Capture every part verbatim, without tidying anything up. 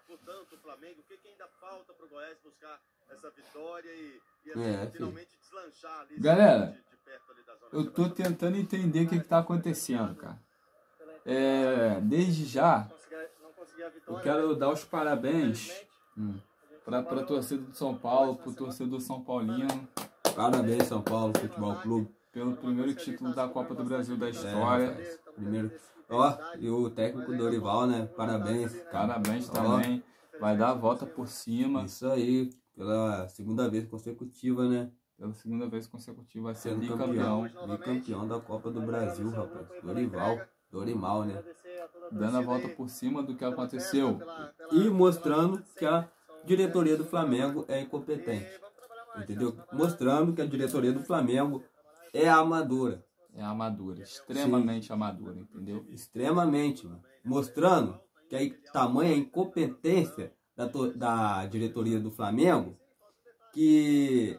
por tanto o Flamengo, o que, que ainda falta para o Goiás buscar essa vitória e, e assim, É, finalmente deslanchar ali. Galera, de, de perto ali da zona eu de tô tentando entender o que que tá acontecendo, cara. É, desde já, eu quero dar os parabéns hum, para a torcida do São Paulo, pro torcedor São Paulino. Parabéns, São Paulo Futebol Clube. Pelo primeiro título da Copa do Brasil da história. É, primeiro. Ó, e o técnico Dorival, né? Parabéns. Parabéns também. Vai dar a volta por cima. Isso aí, pela segunda vez consecutiva, né? Pela segunda vez consecutiva, vai ser Sendo bicampeão. campeão, bicampeão da Copa do Brasil, rapaz. Dorival, Dorimal, né? Dando a volta por cima do que aconteceu. E mostrando que a diretoria do Flamengo é incompetente. Entendeu? Mostrando que a diretoria do Flamengo é amadora. É amadora, extremamente Sim. amadora, entendeu? Extremamente, mano. Mostrando que a tamanha incompetência da, da diretoria do Flamengo, que,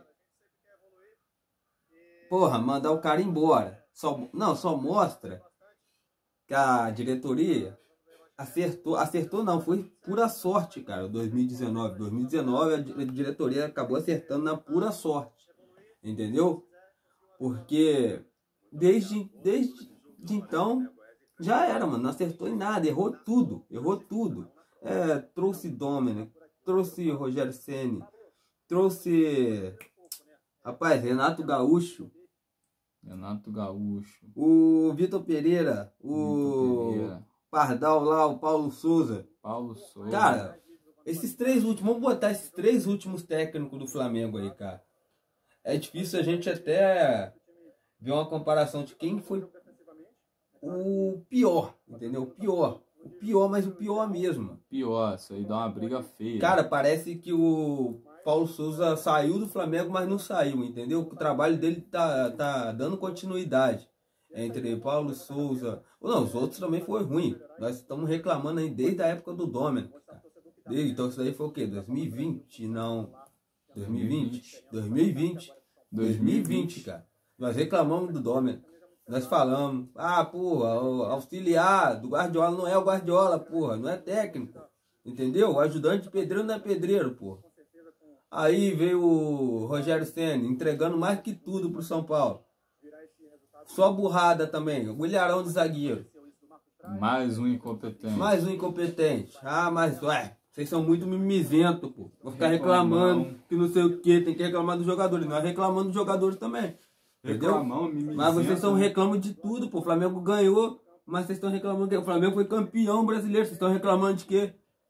porra, mandar o cara embora. Só, não, só mostra que a diretoria acertou, acertou não, foi pura sorte, cara, dois mil e dezenove. dois mil e dezenove a diretoria acabou acertando na pura sorte, entendeu? Porque desde, desde então já era, mano, não acertou em nada, errou tudo, errou tudo. É, trouxe Dominic, trouxe Rogério Ceni, trouxe, rapaz, Renato Gaúcho. Renato Gaúcho. O Vitor Pereira, o Vitor Pereira. Pardal lá, o Paulo Souza. Paulo Souza. Cara, esses três últimos, vamos botar esses três últimos técnicos do Flamengo aí, cara. É difícil a gente até ver uma comparação de quem foi o pior, entendeu? O pior. O pior, mas o pior mesmo. Pior, isso aí dá uma briga feia. Cara, parece que o Paulo Souza saiu do Flamengo, mas não saiu, entendeu? O trabalho dele tá, tá dando continuidade. Entre Paulo Souza... Não, os outros também foi ruim. Nós estamos reclamando aí desde a época do Dominic. Desde, então isso daí foi o quê? dois mil e vinte? Não. dois mil e vinte? dois mil e vinte. dois mil e vinte, cara. Nós reclamamos do Dominic. Nós falamos, ah, porra, o auxiliar do Guardiola não é o Guardiola, porra, não é técnico. Entendeu? O ajudante de pedreiro não é pedreiro, porra. Aí veio o Rogério Ceni entregando mais que tudo pro São Paulo. Só burrada também, o milharão de zagueiro. Mais um incompetente. Mais um incompetente. Ah, mas, ué, vocês são muito mimizentos, pô. Vou ficar reclamando Reclamão. que não sei o que, tem que reclamar dos jogadores. Nós reclamando dos jogadores também. Entendeu? Reclamão, mas vocês estão reclamando de tudo, pô. O Flamengo ganhou, mas vocês estão reclamando que o Flamengo foi campeão brasileiro. Vocês estão reclamando de quê?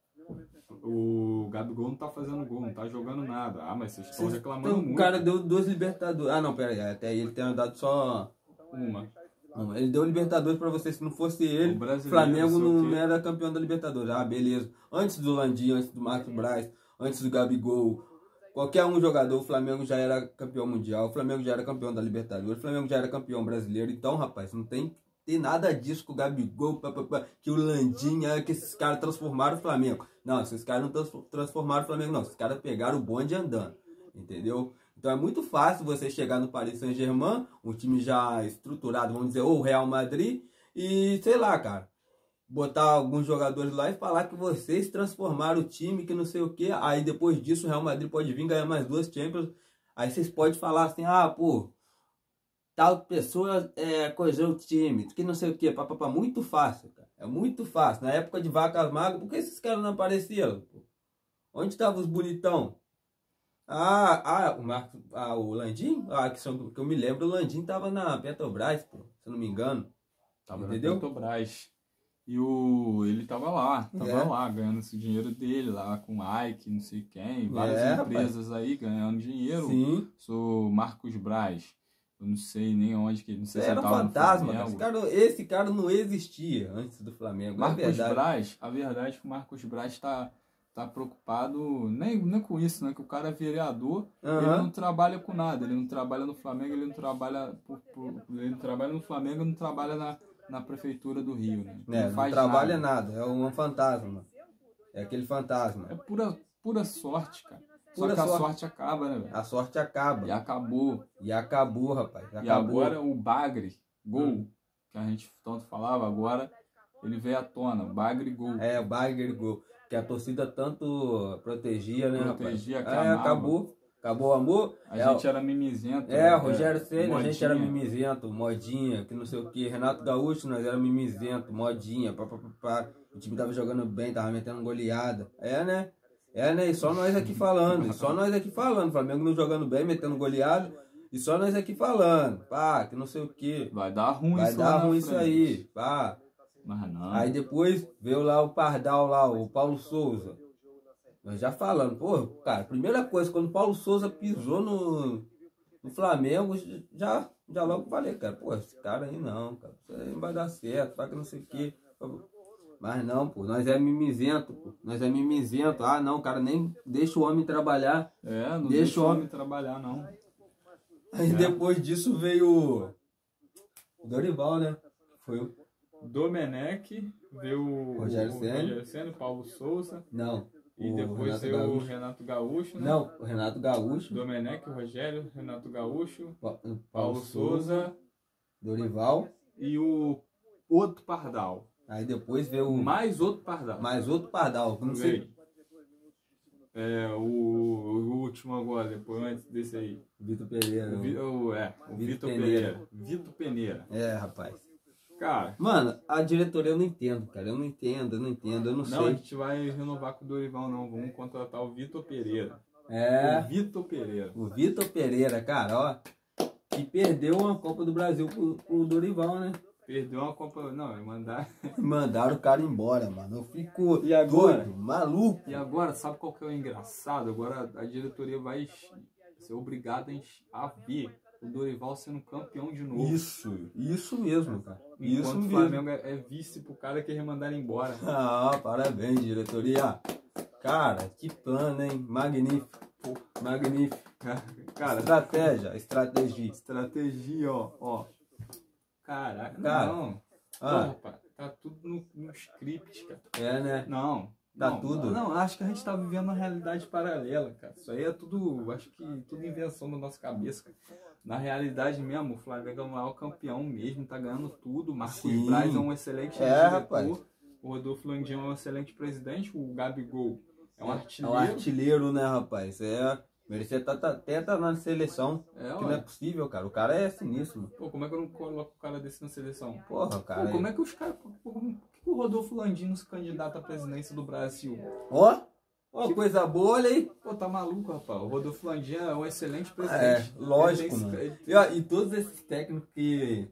O Gabigol não tá fazendo gol, não tá jogando nada. Ah, mas vocês estão reclamando então, muito. O cara deu duas Libertadores. Ah, não, pera aí. Até aí ele tem dado só uma. Não, ele deu Libertadores pra vocês. Se não fosse ele, o Flamengo não era campeão da Libertadores. Ah, beleza. Antes do Landim, antes do Marcos Braz, antes do Gabigol, qualquer um jogador, o Flamengo já era campeão mundial, o Flamengo já era campeão da Libertadores, o Flamengo já era campeão brasileiro. Então, rapaz, não tem, tem nada disso com o Gabigol, pá, pá, pá, que o Landim, que esses caras transformaram o Flamengo. Não, esses caras não transformaram o Flamengo, não. Esses caras pegaram o bonde andando, entendeu? Então é muito fácil você chegar no Paris Saint-Germain, um time já estruturado, vamos dizer, ou o Real Madrid, e sei lá, cara, botar alguns jogadores lá e falar que vocês transformaram o time, que não sei o que. Aí depois disso o Real Madrid pode vir ganhar mais duas Champions. Aí vocês podem falar assim, ah, pô, tal pessoa é, coisou o time, que não sei o que, papapá. Muito fácil, cara. É muito fácil. Na época de vacas magras, por que esses caras não apareceram? Pô? Onde estavam os bonitão? Ah, ah, o, Marcos, ah, o Landim? Ah, que, são, que eu me lembro, o Landim tava na Petrobras, pô, se eu não me engano. Tava entendeu? Na Petrobras. E o, ele tava lá, tava é. lá, ganhando esse dinheiro dele, lá com Ike, não sei quem, várias é, empresas rapaz. aí ganhando dinheiro. Sim. Sou Marcos Braz. Eu não sei nem onde que ele, não sei se era ele um tava fantasma, no esse cara, esse cara não existia antes do Flamengo. Marcos é verdade. Braz, a verdade é que o Marcos Braz tá, tá preocupado nem, nem com isso, né? Que o cara é vereador, uhum. ele não trabalha com nada, ele não trabalha no Flamengo, ele não trabalha por, por, ele não trabalha no Flamengo, não trabalha na, na prefeitura do Rio, né? É, não, faz não trabalha nada. nada, é um fantasma. É aquele fantasma. É pura, pura sorte, cara. Pura Só que a sorte. sorte acaba, né, velho? A sorte acaba. E acabou. E acabou, rapaz. E Acabou. agora o Bagre, gol, hum. que a gente tanto falava, agora ele veio à tona, o Bagre, gol. É, o Bagre, gol. que a torcida tanto protegia, né, protegia, rapaz? É, acabou. Acabou o amor. A é, gente era mimizento. É, né? Rogério Ceni, a gente era Modinha. mimizento, modinha, que não sei o que. Renato Gaúcho, nós era mimizento, modinha, pá, pá, pá, pá. O time tava jogando bem, tava metendo goleada. É, né? É, né? E só nós aqui falando, e só nós aqui falando. Flamengo não jogando bem, metendo goleada. E só nós aqui falando, pá, que não sei o que. Vai dar ruim Vai isso dar lá na ruim isso frente. aí, pá. Mas não. Aí depois veio lá o Pardal lá, o Paulo Souza. Nós já falando, pô, cara, primeira coisa, quando o Paulo Souza pisou no, no Flamengo, já, já logo falei, cara, pô, esse cara aí não, cara, isso aí não vai dar certo, vai que não sei o quê. Mas não, pô, nós é mimizento, pô, nós é mimizento. Ah, não, cara, nem deixa o homem trabalhar. É, não deixa, deixa o homem trabalhar, não. Aí é. Depois disso veio o Dorival, né? Foi o Domenech, veio o Rogério Ceni, Ceni, Paulo Souza. Não. E depois Renato veio o Gaúcho. Renato Gaúcho, né? Não, o Renato Gaúcho. Domenech, Rogério, Renato Gaúcho, Pa Paulo, Paulo Souza, Dorival e o outro Pardal. Aí depois veio o... Mais outro Pardal. Mais outro Pardal. Não sei. É, o, o último agora, depois antes desse aí. Vitor Pereira. O, Vi, o, é, o Vitor Peneira. Pereira. Vitor Peneira. É, rapaz. Cara. Mano, a diretoria eu não entendo, cara. Eu não entendo, eu não entendo, eu não, não sei. Não, a gente vai renovar com o Dorival, não. Vamos contratar o Vitor Pereira. É. O Vitor Pereira. O Vitor Pereira, cara, ó. Que perdeu uma Copa do Brasil pro, pro Dorival, né? Perdeu uma Copa. Não, mandar. Mandaram o cara embora, mano. Eu fico e agora, doido, maluco. E agora, sabe qual que é o engraçado? Agora a diretoria vai ser obrigada a ver o Dorival sendo campeão de novo. Isso, isso mesmo, cara. Enquanto isso o Flamengo é, é vice pro cara que mandar embora. Ah, parabéns, diretoria. Cara, que plano, hein? Magnífico. Pô, magnífico. Cara, estratégia, estratégia. Estratégia, ó, ó. Caraca, cara, não. Ah. Pô, rapaz, tá tudo no, no script, cara. É, né? Não. Tá não, tudo? Não, acho que a gente tá vivendo uma realidade paralela, cara. Isso aí é tudo, acho que tudo invenção da nossa cabeça, cara. Na realidade mesmo, o Flamengo é o maior campeão mesmo, tá ganhando tudo. O Marcos Sim. Braz é um excelente é, diretor. Rapaz. O Rodolfo Landim é um excelente presidente. O Gabigol é um artilheiro. É um artilheiro, né, rapaz? É... Merecia até tá, tá, tá na seleção. É, que não é possível, cara. O cara é sinistro. Mano. Pô, como é que eu não coloco o cara desse na seleção? Porra, cara. Pô, como é que os caras. Por que o Rodolfo Landim não se candidata à presidência do Brasil? Ó, ó, coisa boa, olha aí. Pô, tá maluco, rapaz. O Rodolfo Landim é um excelente presidente. É, lógico, mano. Ele... E, ó, e todos esses técnicos que,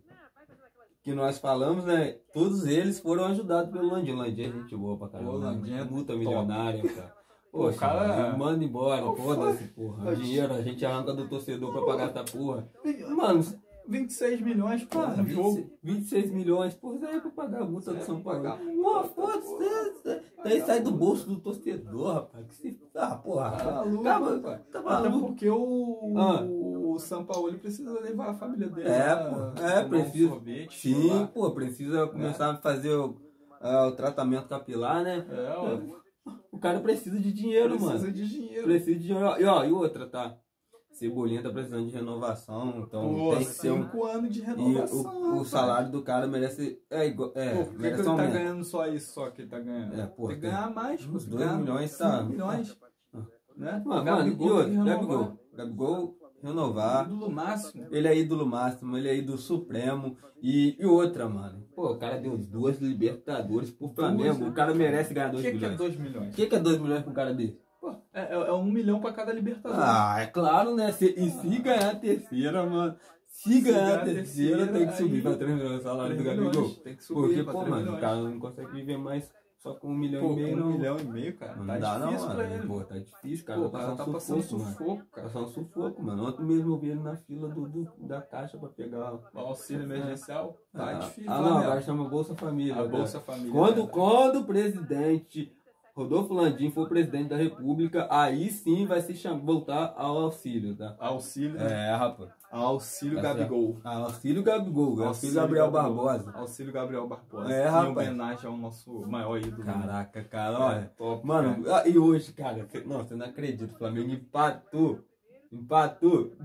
que nós falamos, né? Todos eles foram ajudados pelo Landim. O Landim é gente boa pra caramba. O Landim é multa milionária, cara. Pô, Poxa, cara, mano, manda embora, foda-se, porra. O dinheiro a gente arranca do torcedor pra pagar essa porra. Mano, vinte e seis milhões, pô, no jogo. vinte e seis milhões, porra, isso aí é pra pagar a multa do São Paulo. Pô, foda-se, daí sai do bolso do torcedor, rapaz. Que se... Ah, porra, tá maluco, tá, tá maluco. Até porque o, ah. o São Paulo precisa levar a família dele. É, lá, pô, é, precisa. Um sorvete, sim, pô, precisa começar é. a fazer o, uh, o tratamento capilar, né? É, ó. O cara precisa de dinheiro, precisa mano. Precisa de dinheiro. Precisa de dinheiro. E, ó, e outra, tá? Cebolinha tá precisando de renovação, então Pô, tem que ser um... cinco anos de renovação. E o, o salário do cara merece... É, igual, é, pô, por que, merece que ele um tá ganhando só isso, só que ele tá ganhando? É, pô, tem que ganhar mais. Uns dois milhões, tá? milhões. Né? Mano, mano, e outro, Gabigol. Gabigol renovar. Ídolo máximo. Ele é ídolo máximo, ele é ídolo supremo. E, e outra, mano. Pô, o cara deu duas Libertadores pro Flamengo. Duas, o cara merece ganhar dois milhões. O que, que é dois milhões? O que, que é dois milhões pro cara desse? Pô, é, é um milhão pra cada Libertadores. Ah, é claro, né? Se, e se ganhar a terceira, mano. Se, se ganhar, ganhar a terceira, terceira, tem que subir aí, pra três milhões o salário do Gabigol. Tem que subir. Porque, pô, mano, milhões. O cara não consegue viver mais. Só com um milhão pô, e meio, um não. Um milhão e meio, cara. Não tá dá, difícil não, pra mano. ele. Pô, tá difícil, cara. Pô, o cara tá passando sufoco, sufoco, mano. cara. Passando sufoco, mano. Ontem mesmo eu vi ele na fila do, do, da caixa pra pegar o auxílio emergencial. É. Tá ah, difícil, Ah, não, agora chama Bolsa Família. A Bolsa Família. Quando, quando o presidente Rodolfo Landim for presidente da República, aí sim vai se chamar, voltar ao auxílio, tá? Auxílio. É, rapaz. Auxílio Gabigol. Ah, auxílio Gabigol. Auxílio Gabriel Barbosa. Auxílio Gabriel Barbosa. É, rapaz. Em homenagem ao nosso maior ídolo. Caraca, cara, olha. É, top, mano, cara. E hoje, cara, não, você não acredita, o Flamengo empatou. Empatou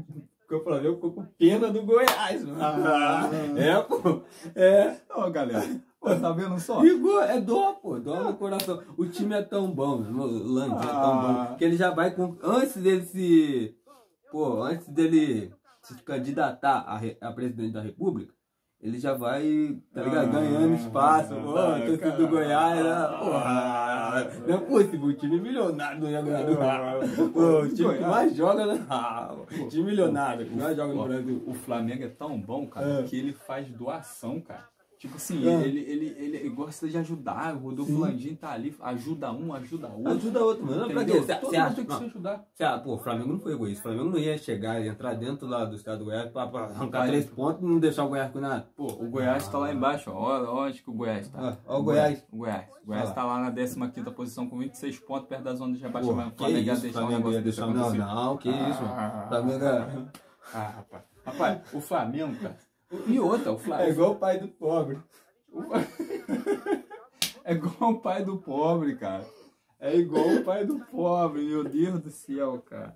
Porque o Flamengo ficou com pena do Goiás, mano. Ah, é, pô. É. Ó, galera. Pô, tá vendo só? Ficou, é dó, pô. Dó no coração. O time é tão bom, meu irmão. O Landim ah. é tão bom. Que ele já vai com... Antes dele se... Pô, antes dele se candidatar a, re... a presidente da República, ele já vai, tá ligado? Ah, ganhando espaço. Pô, tá, torcida do Goiás, né? Pô, não é possível, o time milionário não ia ganhar do Brasil. Pô, o time que mais joga, né? Ah, o time milionário que mais joga no Brasil. O Flamengo é tão bom, cara, é. que ele faz doação, cara. Tipo assim, é. ele, ele, ele, ele gosta de ajudar, o Rodolfo Landim tá ali, ajuda um, ajuda outro. Ajuda outro, mano. Pra quê? Todo mundo tem que se ajudar. Cê, pô, o Flamengo não foi egoísta. O Flamengo não ia chegar e entrar dentro lá do estado do Goiás pra, pra arrancar três pontos e não deixar o Goiás com nada. Pô, o Goiás ah, tá lá embaixo, ó. Onde que o Goiás tá? Ó, ó o Goiás. O Goiás. O Goiás ah, tá lá na décima quinta posição com vinte e seis pontos, perto da zona de rebaixamento. O Flamengo ia deixar o negócio deixar Não, não, que ah, isso, mano. Flamengo é... Ah, rapaz. Rapaz, o Flamengo, cara. E outra, o Flamengo. É igual o pai do pobre. É igual o pai do pobre, cara. É igual o pai do pobre, meu Deus do céu, cara.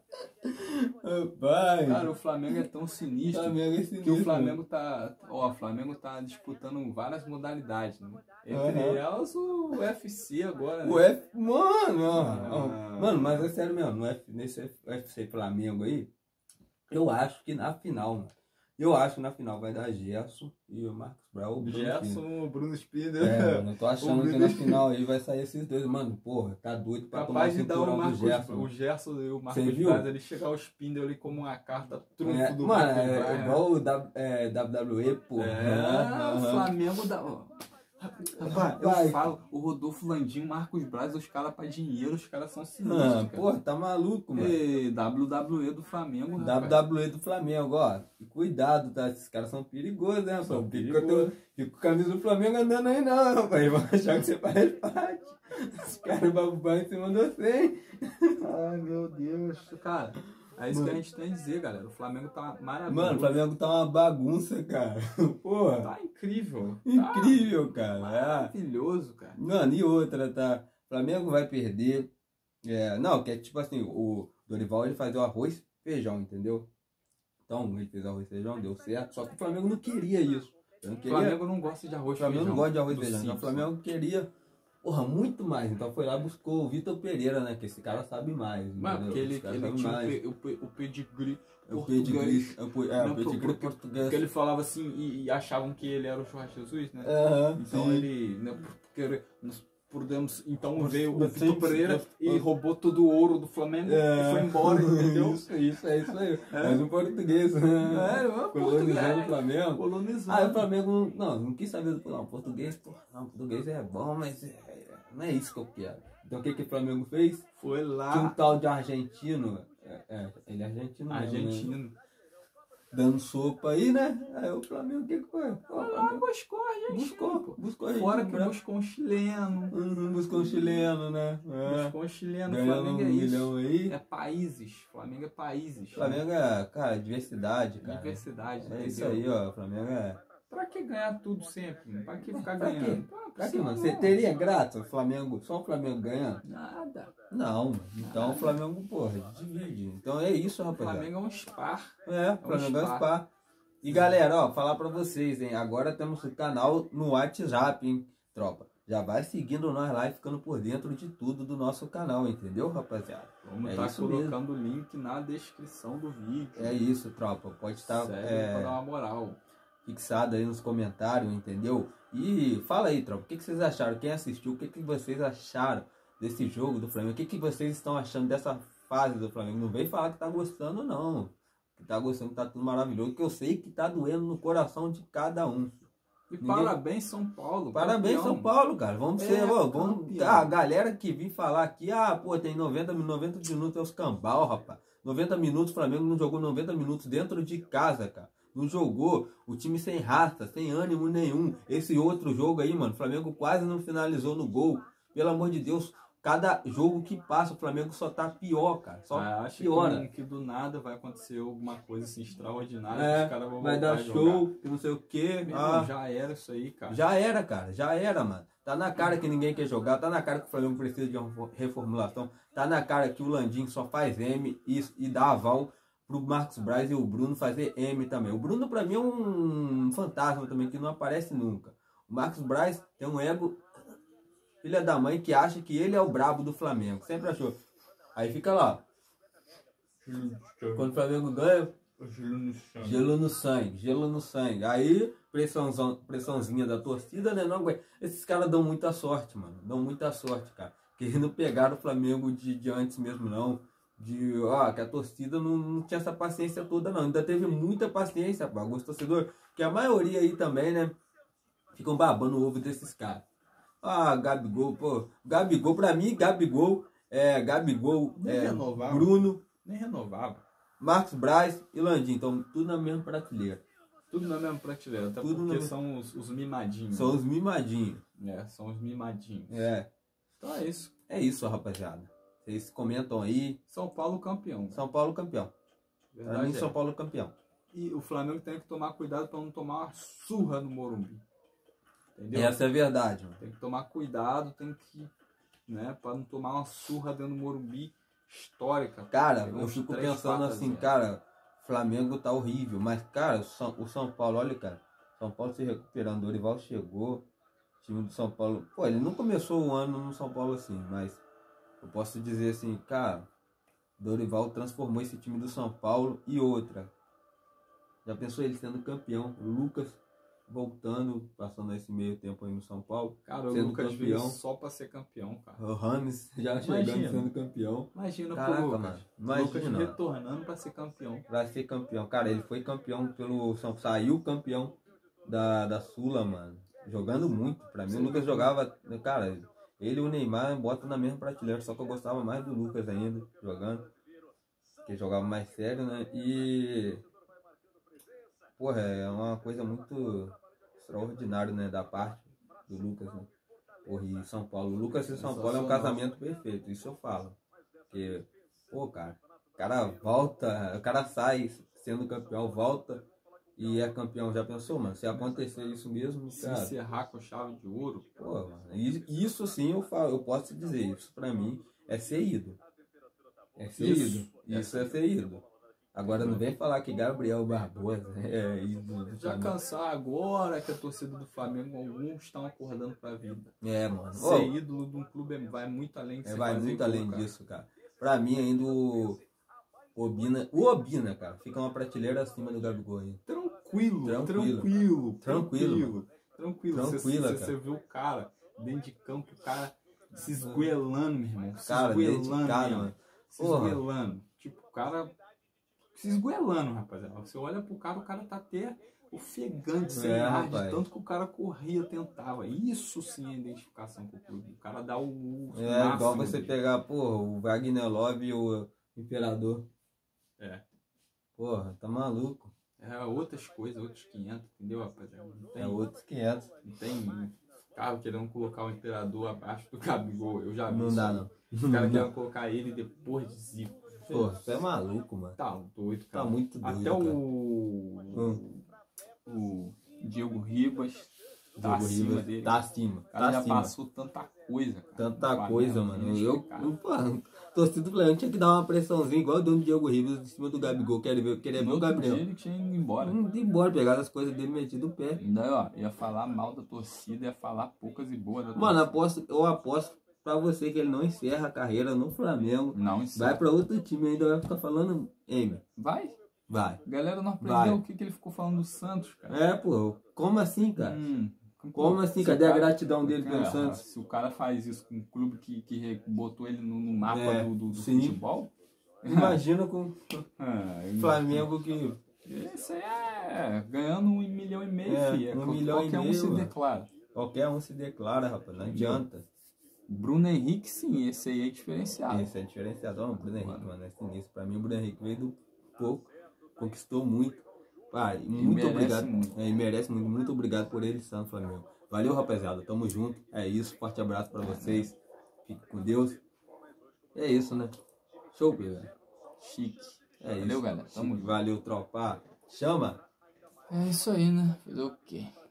Pai. Cara, o Flamengo é tão sinistro, Flamengo é sinistro que o Flamengo tá. Ó, o Flamengo tá disputando várias modalidades, né? Entre uhum. elas o U F C agora, né? O F... Mano, ah. mano, mas é sério mesmo, no F... nesse U F C Flamengo aí, eu acho que na final, mano. Eu acho que na final vai dar Gerson e o Marcos Braz. O Gerson, o Bruno Spinner. É, mano, eu tô achando que na final aí vai sair esses dois. Mano, porra, tá doido pra Capaz tomar de dar o Marcos, do Gerson. O Gerson e o Marcos Braz, ele chegar ao Spinner ali como uma carta trunfo é, do Mano, Marcos é, Braz, é igual o w, é, W W E, porra. É, uhum. O Flamengo dá... Rapaz, eu vai. falo, o Rodolfo Landim, Marcos Braz, os caras pra dinheiro, os caras são sinistros. Ah, porra, tá maluco, mano. E W W E do Flamengo, né? W W E do Flamengo, ó. E cuidado, tá? Esses caras são perigosos, né, pô? Fica com a camisa do Flamengo andando aí, não, rapaz. Vão achar que você faz parte. Os caras vão babar em cima de você, hein? Ai, meu Deus. Cara, é isso mano. que a gente tem a dizer, galera. O Flamengo tá maravilhoso. Mano, o Flamengo tá uma bagunça, cara. Porra. Tá incrível. Incrível, tá cara. Maravilhoso, cara. Mano, e outra, tá? O Flamengo vai perder. É, não, que é tipo assim, o Dorival ele fazia o arroz e feijão, entendeu? Então, ele fez arroz e feijão, deu certo. Só que o Flamengo não queria isso. Não queria... O Flamengo não gosta de arroz e feijão. O Flamengo não gosta de arroz e feijão. Então, o Flamengo queria... Porra, muito mais. Então foi lá e buscou o Vitor Pereira, né? Que esse cara sabe mais. Mas porque ele, ele tinha mais. o, o pedigree o pedigree, é, o pedigree português. Porque ele falava assim e, e achavam que ele era o Jorge Jesus, né? Uhum, então sim. ele... Né, porque nós podemos... Então veio o Vitor Pereira e roubou todo o ouro do Flamengo é, e foi embora, entendeu? Isso, isso, é isso aí. É. Mas um português, né? É, é colonizando o Flamengo. Colonizando. Ah, o Flamengo... Não, não quis saber do não, português. Pô, não, português é bom, mas... É, não é isso que eu quero. Então o que, que o Flamengo fez? Foi lá. Tinha um tal de argentino. É, é ele é argentino. Argentino. Mesmo, né? Dando sopa aí, né? Aí o Flamengo, o que que foi? Foi lá, buscou a argentino. Buscou, buscou a argentino. Fora que pra... buscou um chileno. Uhum, buscou um chileno, né? É. Buscou um chileno. Ganhando Flamengo um é milhão isso. aí. É países. Flamengo é países. Flamengo é, cara, diversidade, cara. Diversidade, É entendeu? isso aí, ó. Flamengo é... Pra que ganhar tudo sempre? Pra que ficar pra ganhando? Quê? Pra que, mano? Você teria grato o Flamengo, só o Flamengo ganhando? Nada. Não, então Nada. O Flamengo, porra, divide. Então é isso, rapaziada. O Flamengo é um spa. É, o Flamengo é um spa. E galera, ó, falar pra vocês, hein? Agora temos o canal no WhatsApp, hein, tropa. Já vai seguindo nós lá e ficando por dentro de tudo do nosso canal, entendeu, rapaziada? Vamos estar é tá colocando o link na descrição do vídeo. É isso, tropa. Pode estar... Sério, é... pra dar uma moral. Fixado aí nos comentários, entendeu? E fala aí, tropa, o que, que vocês acharam? Quem assistiu, o que, que vocês acharam desse jogo do Flamengo? O que, que vocês estão achando dessa fase do Flamengo? Não vem falar que tá gostando, não. Que tá gostando, que tá tudo maravilhoso, que eu sei que tá doendo no coração de cada um. E Ninguém... parabéns, São Paulo. Parabéns, campeão. São Paulo, cara. Vamos é, ser, ó, vamos. Ah, a galera que vim falar aqui, ah, pô, tem noventa, noventa minutos é os cambal, rapaz. noventa minutos, o Flamengo não jogou noventa minutos dentro de casa, cara. Não jogou, o time sem raça, sem ânimo nenhum. Esse outro jogo aí, mano, o Flamengo quase não finalizou no gol. Pelo amor de Deus, cada jogo que passa, o Flamengo só tá pior, cara. Só ah, acho piora. Que, que do nada vai acontecer alguma coisa assim extraordinária. É, os caras vão vai dar show, que não sei o quê. Meu, ah, já era isso aí, cara. Já era, cara, já era, mano. Tá na cara que ninguém quer jogar, tá na cara que o Flamengo precisa de uma reformulação. Tá na cara que o Landim só faz M e, e dá aval. pro Marcos Braz e o Bruno fazer M também. O Bruno pra mim é um fantasma também, que não aparece nunca. O Marcos Braz tem um ego, filha da mãe, que acha que ele é o brabo do Flamengo. Sempre achou. Aí fica lá. Quando o Flamengo ganha, gelo no sangue, gelo no sangue. Aí, pressãozão, pressãozinha da torcida, né? Não aguenta. Esses caras dão muita sorte, mano. Dão muita sorte, cara. Que eles não pegaram o Flamengo de, de antes mesmo, não. De, ó, que a torcida não, não tinha essa paciência toda, não. Ainda teve muita paciência, pô. Alguns torcedores, que a maioria aí também, né? Ficam babando o ovo desses caras. Ah, Gabigol, pô. Gabigol, pra mim, Gabigol, é, Gabigol, Nem é, renovava. Bruno, Nem renovava. Marcos Braz e Landim. Então, tudo na mesma prateleira. Tudo na mesma prateleira, até Tudo porque na... são os, os mimadinhos. São os mimadinhos. É, são os mimadinhos. É. Então é isso. É isso, rapaziada. Vocês comentam aí. São Paulo campeão. São Paulo campeão. Verdade Pra mim, é. São Paulo campeão. E o Flamengo tem que tomar cuidado para não tomar uma surra no Morumbi. Entendeu? Essa é a verdade, mano. Tem que tomar cuidado, tem que, né, para não tomar uma surra dentro do Morumbi histórica. Cara, Pegou eu uns fico três, pensando quatro a assim, zero. cara, Flamengo tá horrível, mas, cara, o São, o São Paulo, olha, cara, São Paulo se recuperando, Dorival chegou, o time do São Paulo, pô, ele não começou o ano no São Paulo assim, mas eu posso dizer assim, cara, Dorival transformou esse time do São Paulo. E outra, já pensou ele sendo campeão, o Lucas voltando, passando esse meio tempo aí no São Paulo, Cara, o sendo Lucas campeão. veio só para ser campeão, cara. O Rames já Imagina. chegando sendo campeão. Imagina Caraca, pro Lucas. mano, O Lucas imagina. retornando para ser campeão. Vai ser campeão. Cara, ele foi campeão pelo São saiu campeão da, da Sula, mano. Jogando muito. Pra mim, o Lucas jogava. Cara, ele e o Neymar botam na mesma prateleira. Só que eu gostava mais do Lucas ainda, jogando. Porque jogava mais sério, né? E. Porra, é uma coisa muito extraordinária, né? Da parte do Lucas, né? Porra, e São Paulo. O Lucas e São Paulo é um casamento perfeito. Isso eu falo. Porque, pô, cara. O cara volta, o cara sai sendo campeão, volta e é campeão. Já pensou, mano? Se acontecer isso mesmo, Se cara, encerrar com chave de ouro. pô, mano, i- isso sim eu falo, eu posso te dizer, isso pra mim é ser ídolo. É ser Isso. ídolo. Isso é ser ídolo. Agora não vem falar que Gabriel Barbosa é ídolo do Já Flamengo. cansar agora que a torcida do Flamengo, alguns estão acordando pra vida. É, mano. Ser Ô, ídolo de um clube vai muito além de é, você vai fazer muito gol, além cara. disso, cara. Pra mim ainda o Obina, o Obina, cara, fica uma prateleira acima do Gabigol aí. Tranquilo, Tranquilo. tranquilo, Tranquilo, tranquilo, tranquilo. Você, Tranquila, você, cara. você vê o cara dentro de campo, o cara se esgoelando, meu irmão. Se Cara, esgoelando, dedicado, mesmo. mano. Se Porra. esgoelando. Tipo, o cara se esgoelando, rapaziada. Você olha pro cara, o cara tá até ofegante, sem É, ar, de rapaz. tanto que o cara corria, tentava. Isso sim é identificação com o clube. O cara dá o, o É igual máximo você dele. pegar, porra, o Wagner Love e o Imperador. É. Porra, tá maluco. É outras coisas, outros quinhentos, entendeu, rapaziada? Não tem, É outros quinhentos. não tem cara querendo colocar o Imperador abaixo do Gabigol. Eu já vi Não isso dá, aí. não. Os caras querem colocar ele depois de Zico. Porra, você é maluco, mano. Tá doido, cara. Tá muito doido, Até cara. o, Hum. o Diego Ribas tá Diego acima Ribas dele. tá acima, O cara tá já acima. passou tanta coisa, cara. Tanta No coisa, Flamengo, mano. Eu, cara. eu porra, torcida do Flamengo tinha que dar uma pressãozinha igual o dono Diego Ribas em cima do Gabigol. Queria ver, queria ver No o outro Gabriel. dia ele tinha ido embora. Hum, de embora, pegar as coisas dele metido no pé. Ainda, ó, ia falar mal da torcida, ia falar poucas e boas da Mano, torcida. aposto, eu aposto pra você que ele não encerra a carreira no Flamengo. Não, isso Vai pra outro time ainda, vai ficar falando M. vai. Vai. Galera não aprendeu Vai. o que, que ele ficou falando do Santos, cara. É, pô, como assim, cara? Hum, Como assim? se Cadê o a cara- gratidão dele pelo Cara, Santos? Se o cara faz isso com um clube que, que re- botou ele no, no mapa É, do, do, do sim. futebol, Imagina com ah, o Flamengo que... isso aí é ganhando um milhão e meio, É, filho. É, um qual- milhão e qualquer um meio, se mano. declara. Qualquer um se declara, rapaz, não adianta. Bruno Henrique, sim, esse aí é diferenciado. Esse é diferenciado. Ó, o Bruno Henrique, mano, é sinistro. Pra mim, o Bruno Henrique veio do pouco, conquistou muito. Pai, muito merece obrigado. muito. É, e merece muito. Muito obrigado por ele, Santo Flamengo. Valeu, rapaziada. Tamo junto. É isso. Forte abraço pra vocês. Fique com Deus. E é isso, né? Show, velho. Chique. É Valeu, isso. galera. Tamo junto. Valeu, tropa. Chama. É isso aí, né? Fazer o quê?